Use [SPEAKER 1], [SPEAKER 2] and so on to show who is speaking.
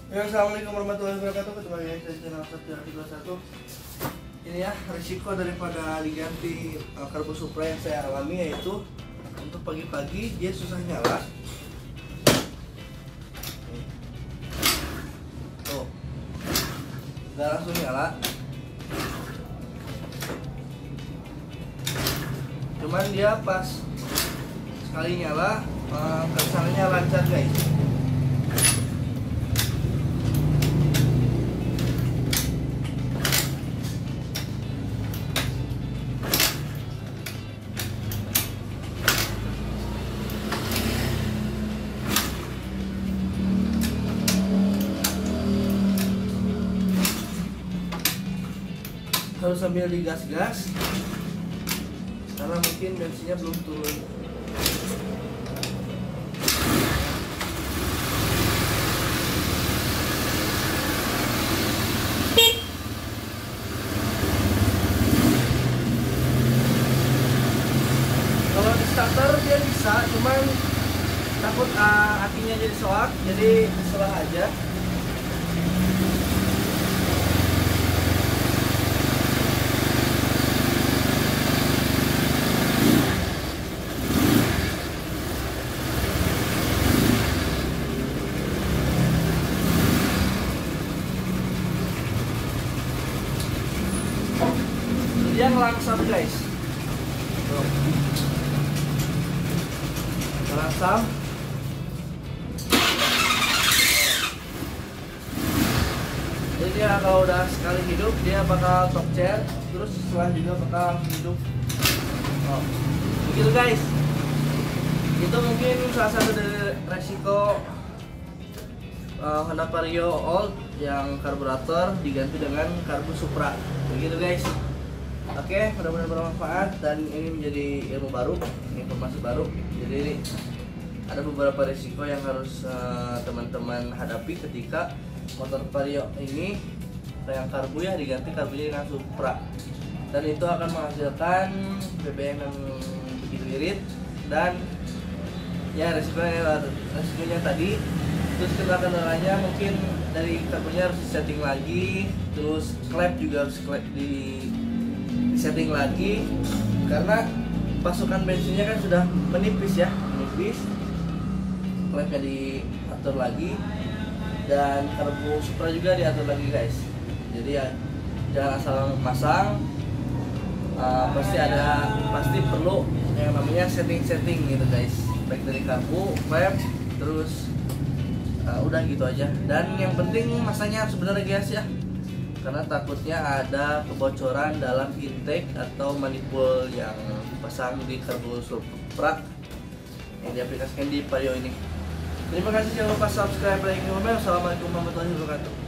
[SPEAKER 1] Ya, assalamualaikum warahmatullahi wabarakatuh. Ketemu lagi di channel 121. Ini ya risiko daripada diganti karbu Supra yang saya alami, yaitu untuk pagi-pagi dia susah nyala. Tuh, nggak langsung nyala. Cuman dia pas sekali nyala, kesannya lancar guys. Harus sambil digas-gas karena mungkin bensinnya belum turun. Kalau di starter dia bisa, cuman takut akinya jadi soak, jadi diselah aja. Dia ngelangsam guys, ngelangsam. Jadi dia kalau udah sekali hidup dia bakal tokcer, terus setelah juga bakal hidup. Begitu guys. Itu mungkin salah satu dari resiko Honda Vario Old yang karburator diganti dengan karbu Supra. Begitu guys. Oke, mudah-mudahan bermanfaat dan ini menjadi ilmu baru, informasi baru. Jadi ini ada beberapa risiko yang harus teman-teman hadapi ketika motor Vario ini yang karbu ya diganti karbunya dengan Supra, dan itu akan menghasilkan BBM yang begitu irit dan ya risikonya tadi. Terus kendala-kendalanya mungkin dari karbunya harus disetting lagi, terus klep juga harus disetting lagi karena pasukan bensinnya kan sudah menipis, klepnya diatur lagi dan karbu Supra juga diatur lagi guys. Jadi ya jangan asal pasang, pasti perlu yang namanya setting gitu guys, baik dari karbu, klep, terus udah gitu aja. Dan yang penting masanya sebenarnya guys ya, karena takutnya ada kebocoran dalam intake atau manipul yang pasang di karbu Supra yang diaplikasikan di Vario ini. Terima kasih, jangan lupa subscribe, like, komen. Assalamualaikum warahmatullahi wabarakatuh.